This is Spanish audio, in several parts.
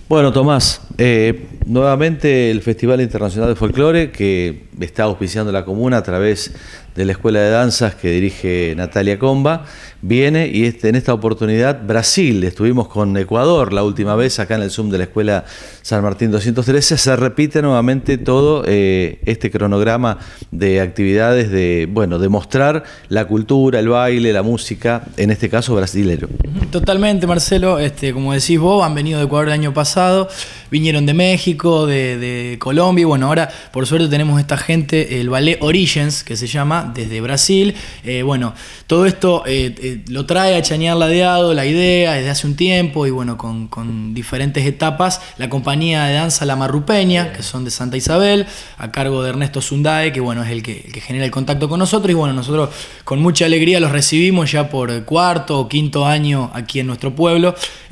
Bueno, Tomás, nuevamente el Festival Internacional de Folclore, que está auspiciando la comuna a través de la Escuela de Danzas que dirige Natalia Comba, viene y en esta oportunidad Brasil. Estuvimos con Ecuador la última vez acá en el Zoom de la Escuela San Martín 213. Se repite nuevamente todo este cronograma de actividades de mostrar la cultura, el baile, la música, en este caso brasilero. Totalmente, Marcelo. Como decís vos, han venido de Ecuador el año pasado, vinieron de México, de Colombia, y bueno, ahora por suerte tenemos esta gente, el Ballet Origins, que se llama, desde Brasil. Bueno, todo esto lo trae a Chañar Ladeado, la idea desde hace un tiempo, y bueno, con diferentes etapas, la compañía de danza La Marrupeña, que son de Santa Isabel, a cargo de Ernesto Zundae, que bueno, es el que genera el contacto con nosotros, y bueno, nosotros con mucha alegría los recibimos ya por cuarto o quinto año aquí en nuestro pueblo.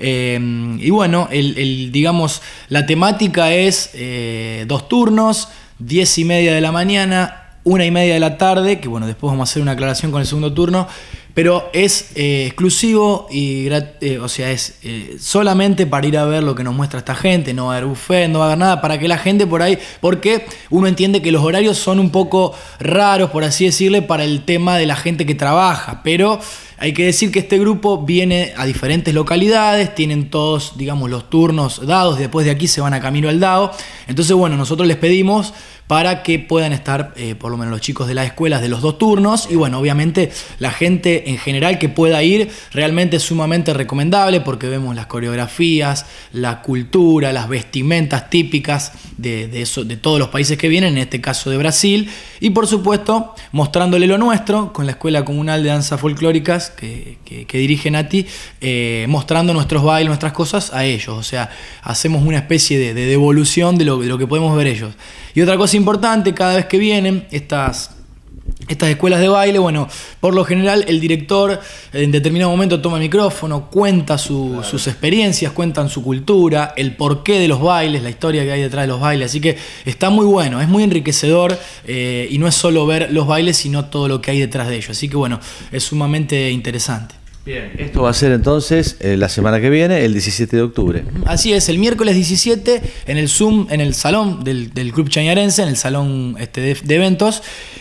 Y bueno, digamos, la temática es 2 turnos, 10:30 de la mañana, 1:30 de la tarde, que bueno, después vamos a hacer una aclaración con el segundo turno, pero es exclusivo y es solamente para ir a ver lo que nos muestra esta gente. No va a haber buffet, no va a haber nada, para que la gente por ahí, porque uno entiende que los horarios son un poco raros, por así decirle, para el tema de la gente que trabaja, pero hay que decir que este grupo viene a diferentes localidades, tienen todos, digamos, los turnos dados, después de aquí se van a camino al dado. Entonces, bueno, nosotros les pedimos para que puedan estar, por lo menos los chicos de las escuelas, de los 2 turnos, y bueno, obviamente la gente en general que pueda ir, realmente es sumamente recomendable, porque vemos las coreografías, la cultura, las vestimentas típicas de todos los países que vienen, en este caso de Brasil, y por supuesto mostrándole lo nuestro con la Escuela Comunal de Danzas Folclóricas que dirige Nati, mostrando nuestros bailes, nuestras cosas a ellos. O sea, hacemos una especie de devolución de lo que podemos ver ellos. Y otra cosa importante, cada vez que vienen estas escuelas de baile, bueno, por lo general el director en determinado momento toma el micrófono, cuenta sus experiencias, cuentan su cultura, el porqué de los bailes, la historia que hay detrás de los bailes. Así que está muy bueno, es muy enriquecedor, y no es solo ver los bailes, sino todo lo que hay detrás de ellos. Así que bueno, es sumamente interesante. Bien, esto va a ser entonces la semana que viene, el 17 de octubre. Así es, el miércoles 17 en el Zoom, en el salón del Club Chañarense, en el salón de eventos.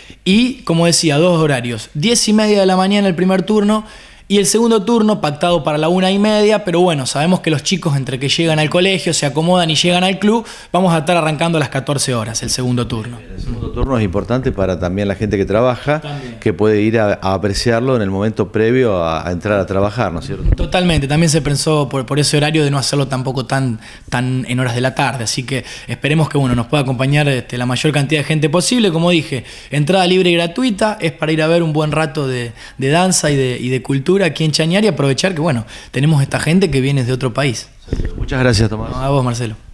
Y como decía, 2 horarios, 10:30 de la mañana el primer turno, y el segundo turno pactado para la 1:30, pero bueno, sabemos que los chicos entre que llegan al colegio, se acomodan y llegan al club, vamos a estar arrancando a las 14 horas el segundo turno. El segundo turno es importante para también la gente que trabaja, que puede ir a apreciarlo en el momento previo a entrar a trabajar, ¿no es cierto? Totalmente, también se pensó por ese horario de no hacerlo tampoco tan en horas de la tarde, así que esperemos que bueno, nos pueda acompañar la mayor cantidad de gente posible. Como dije, entrada libre y gratuita, es para ir a ver un buen rato de danza y de cultura aquí en Chañar, y aprovechar que bueno, tenemos esta gente que viene de otro país. Muchas gracias, Tomás. A vos, Marcelo.